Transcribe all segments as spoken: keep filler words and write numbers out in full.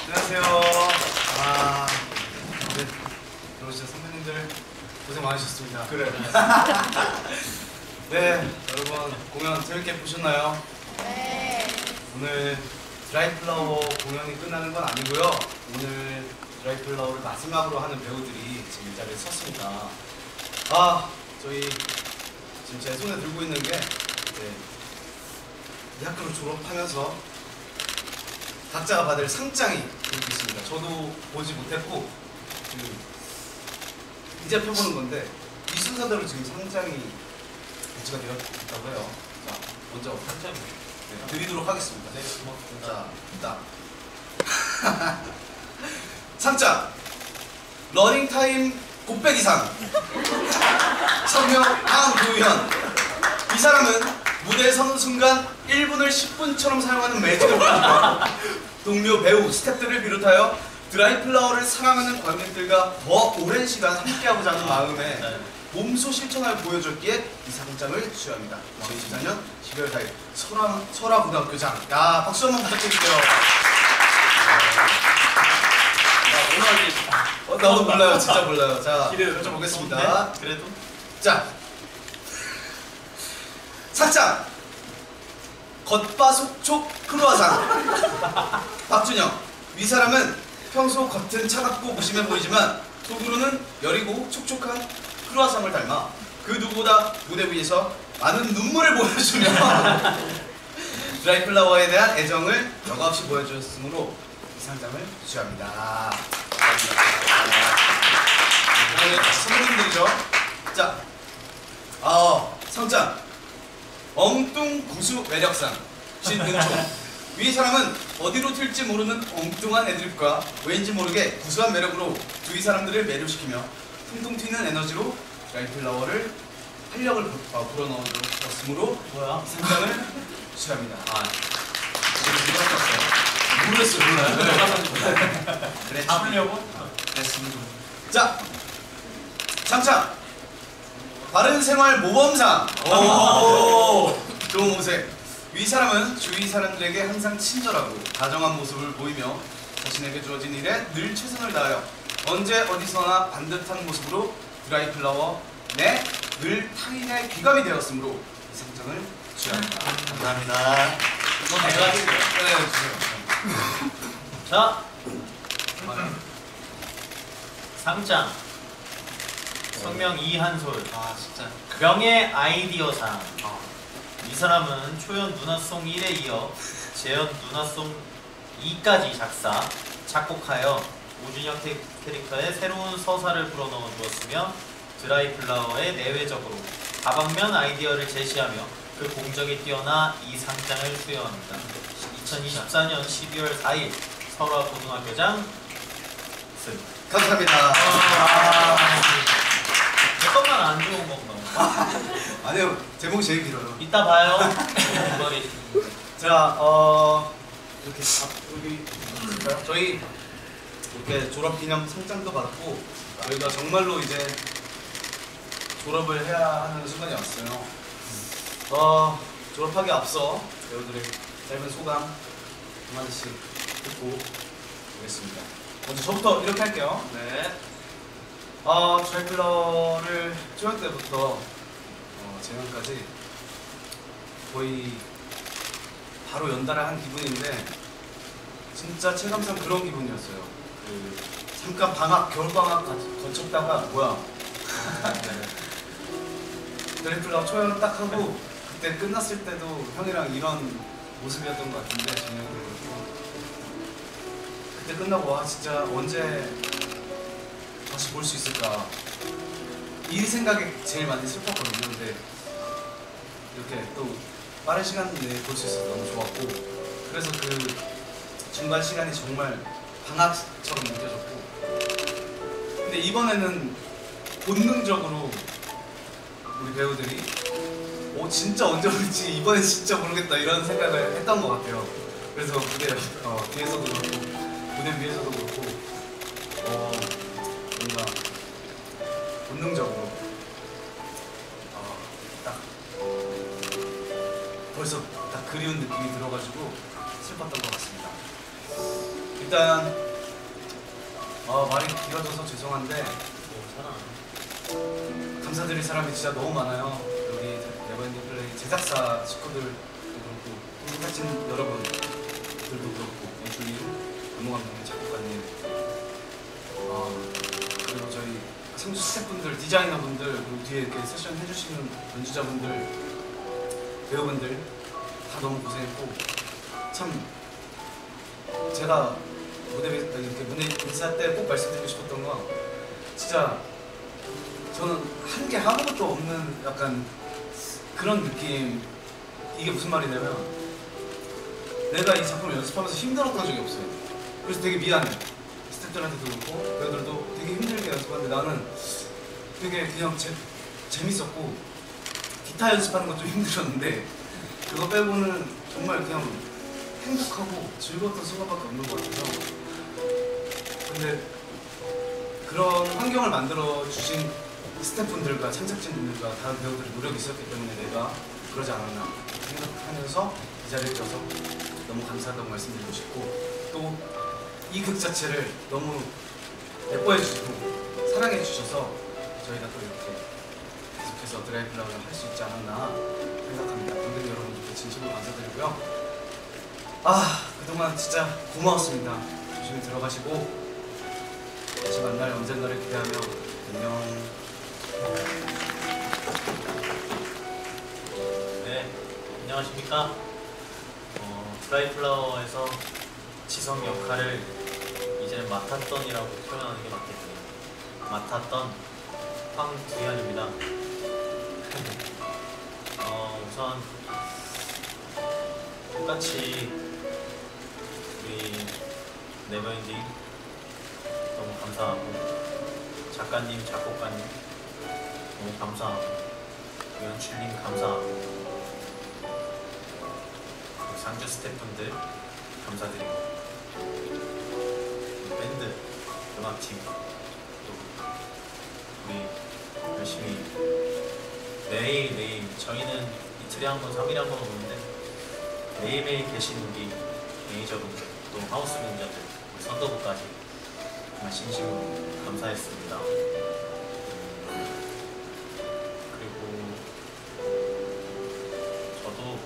안녕하세요. 아, 네, 여러분 선배님들 고생 많으셨습니다. 그래. 네, 여러분 공연 재밌게 보셨나요? 네. 오늘 드라이플라워 공연이 끝나는 건 아니고요. 오늘 드라이플라워를 마지막으로 하는 배우들이 지금 이 자리에 섰습니다. 아, 저희 지금 제 손에 들고 있는 게 네, 이 학교를 졸업하면서 각자가 받을 상장이 여기 있습니다. 저도 보지 못했고 지금 이제 펴보는 건데 이 순서대로 지금 상장이 배치가 되어 있다고 해요. 자, 먼저 상장 네, 드리도록 하겠습니다. 네, 고맙습니다. 자, 일단 상장 러닝타임 곱빼기상 성명 황도현. 이 사람은 무대에 서는 순간 일 분을 십 분처럼 사용하는 매직을 보여주며 동료 배우, 스태프들을 비롯하여 드라이플라워를 사랑하는 관객들과 더 오랜 시간 함께하고자 하는 마음에 몸소 실천을 보여줬기에 이 상장을 수여합니다. 이천이십사 년 십이월 사일 설화, 설화고등학교장. 야, 박수 한번 부탁드릴게요. 어, 나도 몰라요. 진짜 몰라요. 자, 여쭤보겠습니다. 그래도? 자, 상장 겉바속촉 크루아상 박준영. 이 사람은 평소 겉은 차갑고 무심해 보이지만 속으로는 여리고 촉촉한 크루아상을 닮아 그 누구보다 무대 위에서 많은 눈물을 보여주며 드라이플라워에 대한 애정을 여과없이 보여주었으므로 이 상장을 수여합니다. 선배님들이죠. 자, 어, 상장 엉뚱구수 매력상 신은총. 이 사람은 어디로 튈지 모르는 엉뚱한 애드립과 왠지 모르게 구수한 매력으로 주위 사람들을 매료시키며 통통 튀는 에너지로 드라이플라워를 활력을 불어넣었으므로 뭐야? 이 상장을 수여합니다. 아, 모르겠어요. 몰라요. 그래, 잡으려고? 됐습니다. 자, 상장 바른생활 모범상. 오, 좋은 모색. 이 사람은 주위 사람들에게 항상 친절하고 다정한 모습을 보이며 자신에게 주어진 일에 늘 최선을 다하여 언제 어디서나 반듯한 모습으로 드라이플라워 내 늘 타인의 귀감이 되었으므로 이 상장을 수여합니다. 감사합니다. 이건 내가 할게요. 네, 주세요. 자, 상장 성명 이한솔. 아, 진짜. 명예 아이디어상. 아, 이 사람은 초연 누나송 일에 이어 재연 누나송 이까지 작사, 작곡하여 오준혁 캐릭터의 새로운 서사를 불어넣어 주었으며 드라이플라워의 내외적으로 다방면 아이디어를 제시하며 그 공적이 뛰어나 이 상장을 수여합니다. 이천이십사 년 십이월 사일 설화고등학교장 승. 감사합니다. 아, 내 것만 안 좋은 건가? 아니요, 제목이 제일 길어요. 이따 봐요. 머리. 자, 어 이렇게 앞 여기 볼까요? 저희 이렇게 졸업 기념 상장도 받고 저희가 정말로 이제 졸업을 해야 하는 순간이 왔어요. 어 졸업하기 앞서 배우들의 짧은 소감 한마디씩 듣고 보겠습니다. 먼저 저부터 이렇게 할게요. 네. 어 드라이플라워를 초연 때부터 어, 재연까지 거의 바로 연달아 한 기분인데 진짜 체감상 그런 기분이었어요. 그 잠깐 방학, 겨울 방학 거쳤다가 뭐야 드라이플라워 초연 딱 하고 그때 끝났을 때도 형이랑 이런 모습이었던 것 같은데 진영도 그렇고 그때 끝나고 와 진짜 언제 다시 볼 수 있을까 이 생각이 제일 많이 슬펐거든요. 근데 이렇게 또 빠른 시간 내에 볼 수 있어서 너무 좋았고 그래서 그 중간 시간이 정말 방학처럼 느껴졌고 근데 이번에는 본능적으로 우리 배우들이 오 진짜 언제 올지 이번엔 진짜 모르겠다 이런 생각을 했던 것 같아요. 그래서 무대 어, 뒤에서도 그렇고 무대 위에서도 그렇고 어, 뭔가 본능적으로 어, 딱 벌써 딱 그리운 느낌이 들어가지고 슬펐던 것 같습니다. 일단 어, 말이 길어져서 죄송한데 괜찮아. 감사드릴 사람이 진짜 너무 많아요. 여기 네버엔딩 플레이 제작사 식구들도 그렇고 제작진 여러분들도 그렇고 연출님, 안무 감독님, 작곡가님, 어, 그리고 저희 상주 스태프분들, 디자이너분들, 그리고 뒤에 이렇게 세션 해주시는 연주자분들, 배우분들 다 너무 고생했고 참 제가 무대 이렇게 무대 인사 때 꼭 말씀드리고 싶었던 건 진짜 저는 한 게 아무것도 없는 약간 그런 느낌. 이게 무슨 말이냐면 내가 이 작품을 연습하면서 힘들었던 적이 없어요. 그래서 되게 미안해. 스태프들한테도 그렇고 배우들도 되게 힘들게 연습하는데 나는 되게 그냥 재, 재밌었고 기타 연습하는 것도 힘들었는데 그거 빼고는 정말 그냥 행복하고 즐거웠던 순간밖에 없는 것 같아서. 근데 그런 환경을 만들어 주신 스태프분들과 창작진분들과 다른 배우들의 노력이 있었기 때문에 내가 그러지 않았나 생각하면서 이 자리에 들어서 너무 감사하다고 말씀드리고 싶고, 또 이 극 자체를 너무 예뻐해 주시고 사랑해 주셔서 저희가 또 이렇게 계속해서 드라이브라를 할 수 있지 않았나 생각합니다. 관객 여러분들께 진심으로 감사드리고요. 아, 그동안 진짜 고마웠습니다. 조심히 들어가시고 다시 만날 언젠가를 기대하며 안녕. 네, 안녕하십니까. 어, 드라이플라워에서 지성 역할을 이제는 맡았던이라고 표현하는 게 맞겠네요. 맡았던 황두현입니다. 어, 우선 똑같이 우리 네버엔딩 너무 감사하고, 작가님, 작곡가님 너무 감사하고, 연출님 감사하고, 상주 스태프분들 감사드리고, 밴드, 음악팀 또 우리 열심히 매일매일, 저희는 이틀에 한 번, 삼 일에 한 번 오는데 매일매일 계신 우리 매니저분들, 또 하우스 매니저들, 우리 선도부까지 정말 진심으로 감사했습니다. 그리고 저도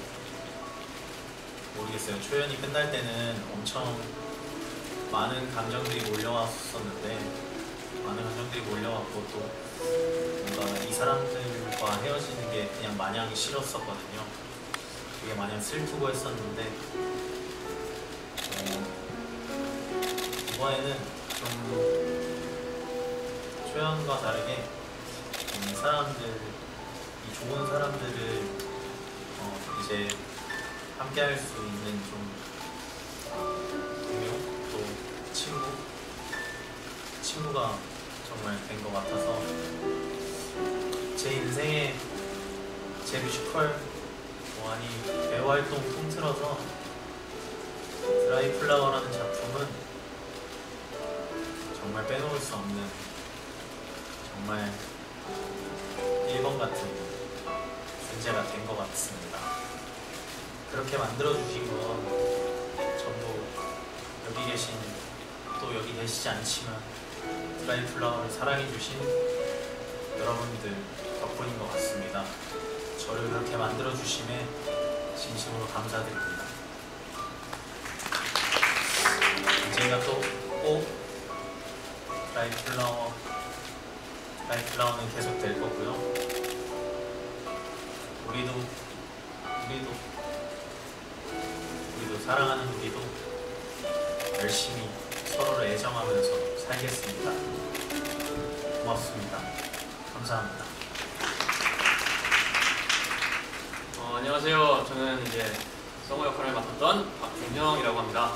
모르겠어요. 초연이 끝날 때는 엄청 많은 감정들이 몰려왔었는데, 많은 감정들이 몰려왔고, 또 뭔가 이 사람들과 헤어지는 게 그냥 마냥 싫었었거든요. 그게 마냥 슬프고 했었는데, 어, 이번에는 좀 초연과 다르게 이 사람들, 이 좋은 사람들을 어, 이제 함께 할 수 있는 좀 동료, 또 친구, 친구가 정말 된 것 같아서 제 인생의 제 뮤지컬, 뭐 아니 배우 활동 통틀어서 드라이플라워라는 작품은 정말 빼놓을 수 없는, 정말 일 번 같은 존재가 된 것 같습니다. 그렇게 만들어주신 건 전부 여기 계신, 또 여기 계시지 않지만 드라이플라워를 사랑해주신 여러분들 덕분인 것 같습니다. 저를 그렇게 만들어주심에 진심으로 감사드립니다. 언젠가 또 꼭 드라이플라워, 드라이플라워는 계속 될 거고요. 우리도, 우리도, 우리도 사랑하는 우리도 열심히 서로를 애정하면서 살겠습니다. 고맙습니다. 감사합니다. 어, 안녕하세요. 저는 이제 성우 역할을 맡았던 박준형이라고 합니다.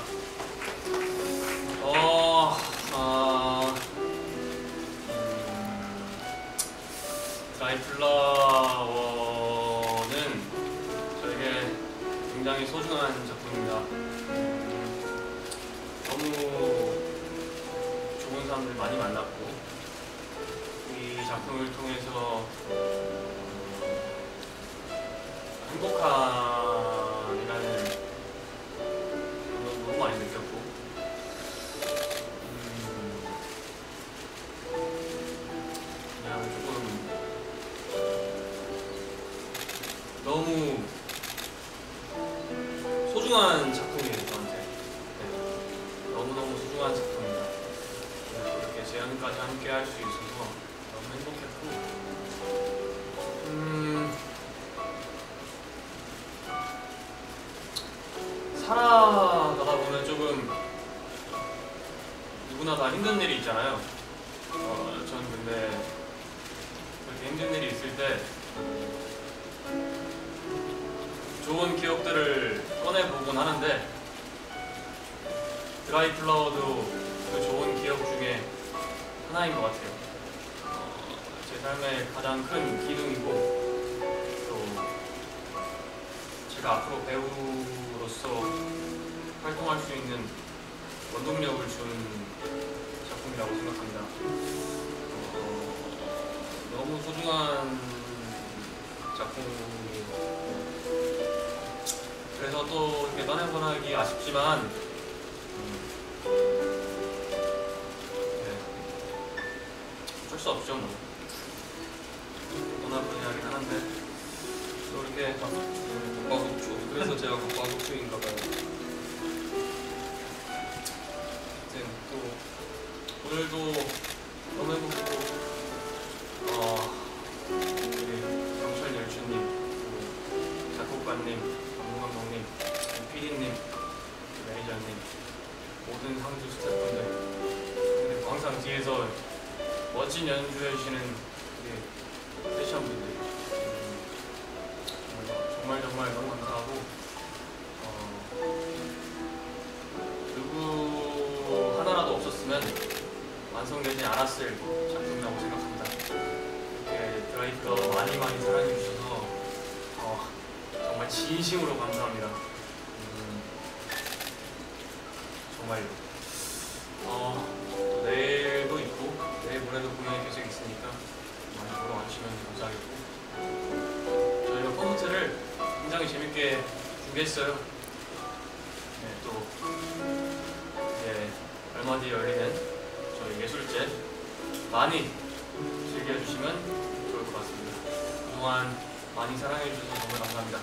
어, 어, 음, 드라이플라워는 저에게 굉장히 소중한 작품입니다. 음, 너무 좋은 사람들 많이 만났고, 이 작품을 통해서 행복함이라는 걸 너무 많이 느꼈고, 소중한 작품입니다. 이렇게 재연까지 함께 할 수 있어서 너무 행복했고, 음, 살아가다 보면 조금 누구나 다 힘든 일이 있잖아요. 어, 전 근데 그렇게 힘든 일이 있을 때 좋은 기억들을 꺼내보곤 하는데, 드라이 플라워도 그 좋은 기억 중에 하나인 것 같아요. 어, 제 삶의 가장 큰 기둥이고, 또 제가 앞으로 배우로서 활동할 수 있는 원동력을 준 작품이라고 생각합니다. 어, 너무 소중한 작품이고, 그래서 또 이렇게 떠나보내기 아쉽지만, 음, 네, 어쩔 수 없죠 뭐. 떠나보내긴 하는데 또 이렇게 겉바속촉. 그래서 제가 겉바속촉인가 봐요. 아무튼 또 오늘도 너무 행복하고, 어, 우리 경철 열주님, 작곡가님, 감독님, 피디님, 매니저님, 모든 상주 스태프분들, 그리고 항상 뒤에서 멋진 연주해주시는 우리 세션분들, 음, 정말 정말 너무 감사하고, 어, 누구 하나라도 없었으면 완성되지 않았을 작품이라고 생각합니다. 이렇게 드라이브가 많이 많이 사랑해주셔서 어, 정말 진심으로 감사합니다. 음, 정말요. 어, 또 내일도 있고 내일 모레도 공연이 계속 있으니까 많이 보러 와주시면 감사하겠고, 저희가 콘서트를 굉장히 재밌게 준비했어요. 네, 또 이제 얼마 뒤에 열리는 저희 예술제 많이 즐겨주시면 좋을 것 같습니다. 그동안 많이 사랑해주셔서 정말 감사합니다.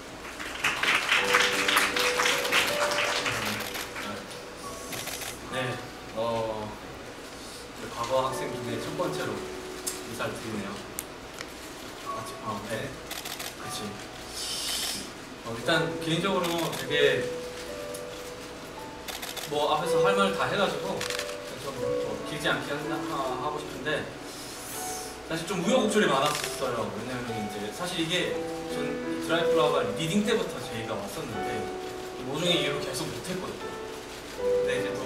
네, 어, 그 과거 학생 중에 첫 번째로 인사를 드리네요. 맞지? 어, 네. 그치. 어, 일단 개인적으로 되게 뭐 앞에서 할 말 다 해가지고 좀 길지 않게 하- 하고 싶은데, 사실 좀 우여곡절이 많았어요. 왜냐면 이제 사실 이게 전 드라이플라워가 리딩 때부터 제의가 왔었는데 모종의 이유로 계속 못했거든요. 근데 이제 또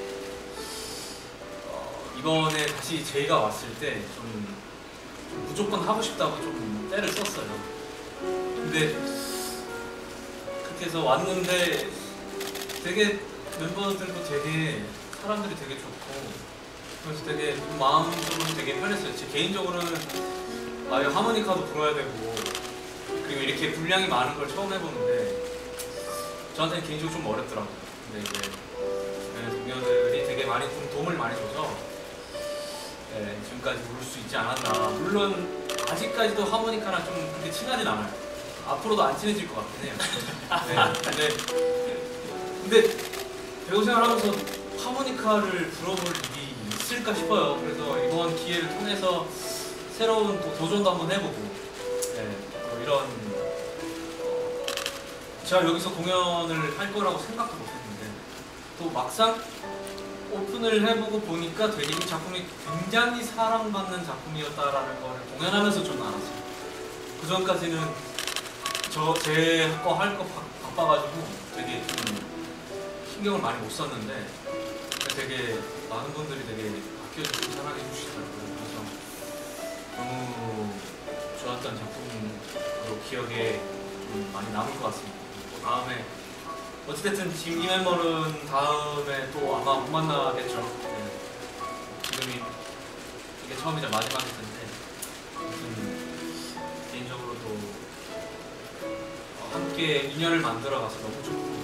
어, 이번에 다시 제의가 왔을 때 좀 무조건 하고 싶다고 좀 때를 썼어요. 근데 그렇게 해서 왔는데 되게 멤버들도 되게 사람들이 되게 좋고, 그래서 되게 마음적으로 되게 편했어요. 제 개인적으로는 아, 이거 하모니카도 불어야 되고, 그리고 이렇게 분량이 많은 걸 처음 해보는데 저한테는 개인적으로 좀 어렵더라고요. 근데 이제 네, 동료들이 되게 많이 좀 도움을 많이 줘서 네, 지금까지 부를 수 있지 않았나. 물론 아직까지도 하모니카랑 좀 그렇게 친하진 않아요. 앞으로도 안 친해질 것 같긴 해요. 네, 근데 근데 배우 생활하면서 하모니카를 불어볼 일이 있을까 싶어요. 그래서 이번 기회를 통해서 새로운 도, 도전도 한번 해보고, 네, 뭐 이런 어, 제가 여기서 공연을 할 거라고 생각도 못했는데 또 막상 오픈을 해보고 보니까 되게 이 작품이 굉장히 사랑받는 작품이었다라는 걸 공연하면서 좀 알았어요. 그 전까지는 저 제 거 할 거 바빠가지고 되게 좀 신경을 많이 못 썼는데 되게 많은 분들이 되게 아껴주시고 사랑해 주시더라고요. 그래서 너무 좋았던 작품으로 기억에 좀 많이 남을 것 같습니다. 또 다음에 어찌됐든 지금 이 멤버는 다음에 또 아마 못 만나겠죠. 네. 지금이 이게 처음이자 마지막일 텐데 무슨 개인적으로도 함께 인연을 만들어가서 너무 좋고,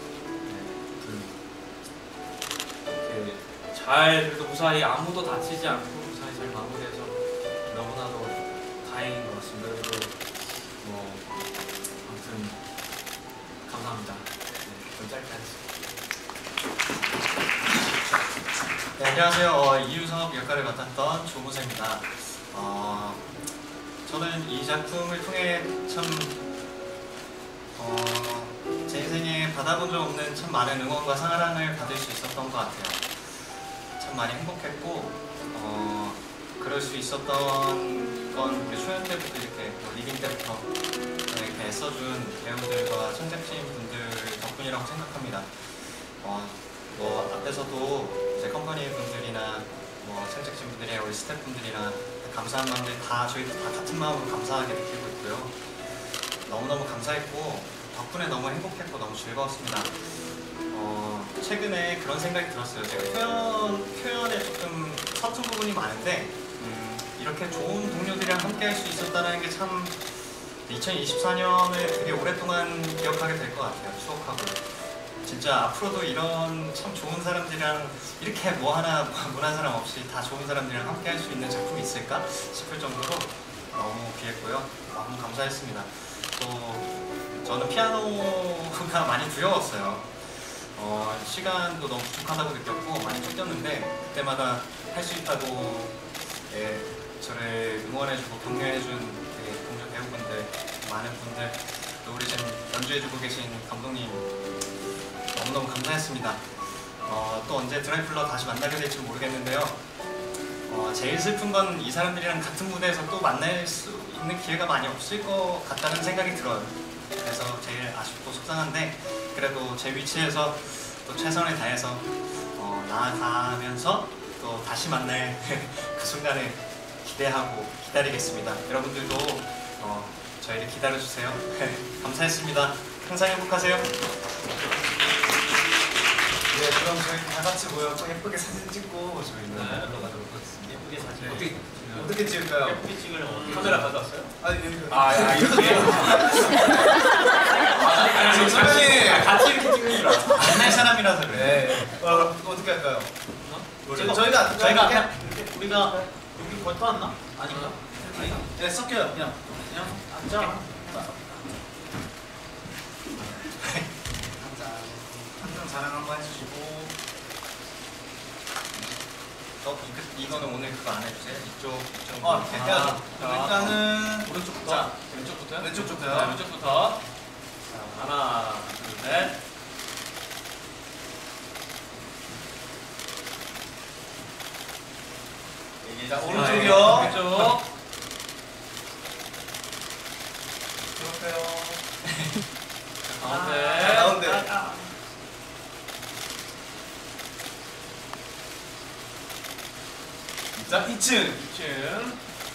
이렇게 잘 그래도 무사히 아무도 다치지 않고 무사히 잘 마무리해서 너무나도 다행인 것 같습니다. 그리고 뭐 아무튼 감사합니다. 네, 좀 짧게 하겠습니다. 네, 안녕하세요. 어, 이유석 역할을 맡았던 조무세입니다. 어, 저는 이 작품을 통해 참 어, 제 인생에 받아본 적 없는 참 많은 응원과 사랑을 받을 수 있었던 것 같아요. 참 많이 행복했고 어, 그럴 수 있었던 건 우리 초연 때부터 이렇게 뭐 리딩 때부터 이렇게 애써준 배우들과 제작진 분들 덕분이라고 생각합니다. 어, 뭐 앞에서도 이제 컴퍼니 분들이나 뭐 제작진 분들이나 우리 스태프분들이나 감사한 마음들 다 저희도 다 같은 마음으로 감사하게 느끼고 있고요. 너무너무 감사했고 덕분에 너무 행복했고 너무 즐거웠습니다. 어, 최근에 그런 생각이 들었어요. 제가 표현, 표현에 조금 서툰 부분이 많은데 음, 이렇게 좋은 동료들이랑 함께 할 수 있었다는 게 참 이천이십사 년을 되게 오랫동안 기억하게 될 것 같아요. 추억하고 진짜 앞으로도 이런 참 좋은 사람들이랑 이렇게 뭐 하나 무난 사람 없이 다 좋은 사람들이랑 함께 할 수 있는 작품이 있을까 싶을 정도로 너무 귀했고요. 너무 감사했습니다. 또 저는 피아노가 많이 두려웠어요. 어, 시간도 너무 부족하다고 느꼈고 많이 쫓겼는데 그때마다 할 수 있다고 예, 저를 응원해주고 격려해준 되게 동료 배우분들 많은 분들 또 우리 지금 연주해주고 계신 감독님 너무너무 감사했습니다. 어, 또 언제 드라이플러 다시 만나게 될지 모르겠는데요. 어, 제일 슬픈 건 이 사람들이랑 같은 무대에서 또 만날 수 있는 기회가 많이 없을 것 같다는 생각이 들어요. 그래서 제일 아쉽고 속상한데 그래도 제 위치에서 또 최선을 다해서 어, 나아가면서 또 다시 만날 그 순간을 기대하고 기다리겠습니다. 여러분들도 어, 저희를 기다려주세요. 감사했습니다. 항상 행복하세요. 네, 그럼 저희 다 같이 모여서 예쁘게 사진 찍고 저희는 네. 올라가도록 하겠습니다. 예쁘게 사진 어떻게, 어떻게 찍을까요? 예쁘게 찍으려면 어떻게 카메라 가져왔어요? 아니, 여기. 아, 야, 이렇게? 아, 지금 선배님! 아, 같이 이렇게 찍는 줄 알았어. 만날 사람이라서 그래. 네. 어, 이거 어떻게 할까요? 저희가 저희가 저희가 이렇게? 그냥 우리가 여기 걸터 왔나? 아닌가? 아니, 네, 섞여요. 그냥. 그냥 앉아. 한장 자랑 한번 해주시고. 어, 이, 이거는 오늘 그거 안 해주세요? 이쪽, 이쪽. 어, 이렇게. 일단, 아, 일단은 오른쪽부터. 자, 왼쪽부터요? 왼쪽부터요. 네, 왼쪽부터. 자, 하나, 둘, 셋. 자, 네, 오른쪽이요. 왼쪽. 그렇게요. 가운데. 자, 가운데. 자, 이 층. 이 층.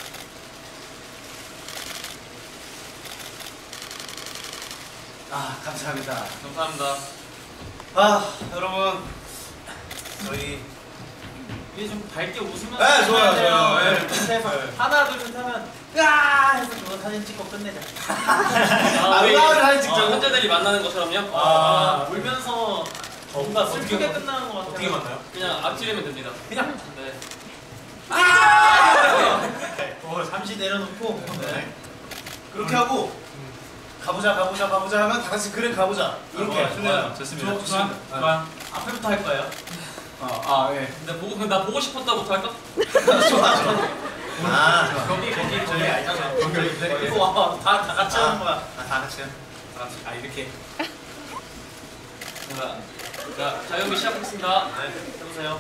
아, 감사합니다. 감사합니다. 아, 여러분. 저희. 이게 좀 밝게 웃으면서 네, 좋아요, 해야 돼요. 좋아요. 네. 밑에서 하나 둘 셋 하면 으아 해서 그거 사진 찍고 끝내자. 아, 음악을 사진 찍자고? 현자들이 만나는 것처럼요? 아, 울면서 뭔가 슬프게 끝나는 것 같아요. 어떻게 만나요? 그냥 앞지르면 됩니다. 그냥 네. 어, 잠시 내려놓고 네. 그렇게 하고 가보자 가보자 가보자 하면 다 같이 그래 가보자 이렇게 좋아요, 좋아요. 좋습니다. 좋- 좋습니다. 좋아, 좋아. 앞에부터 할 거예요. 아, 아 예. 근데 보고 그냥 나 보고 싶었다부터 할까? 좋아 좋아. 아 거기 거기 저기 알죠? 거기 거기. 이거 와, 다, 다 같이 하는 거야. 아, 다 같이요? 다 같이. 아 이렇게. 자, 자 자연비 시작하겠습니다. 네, 해보세요.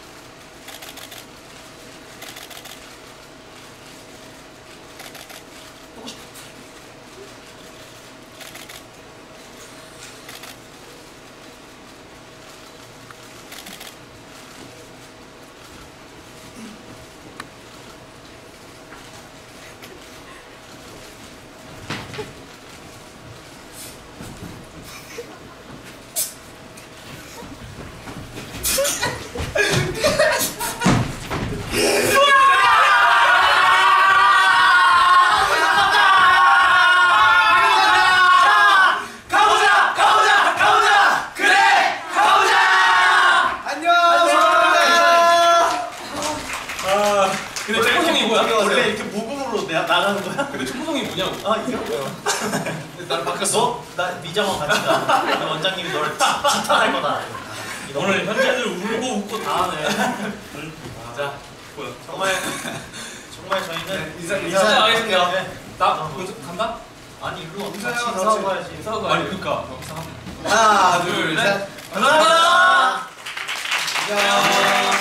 가보자 가보자 가보자 그래 가보자 안녕 아, 근데 총성이 뭐야? 원래 이렇게 무음으로 나, 나가는 거야? 근데 총성이 뭐냐고? 아 이거? 나를 바뀌었어? 나 미장원 같이 가. 원장님이 너를 지- 지탄할 거다. 오늘 현재들 울고 웃고 다 하네. 자, 뭐야? 정말 정말 저희는 네, 인사 인사 하겠습니다. 네. 나 먼저 간다? 아니 일로 와. 인사해요, 같이 다 인사하고 같이. 가야지. 인사하고 아니 가야지. 그니까. 하나, 둘, 둘, 셋. 셋. 감사합니다. 야.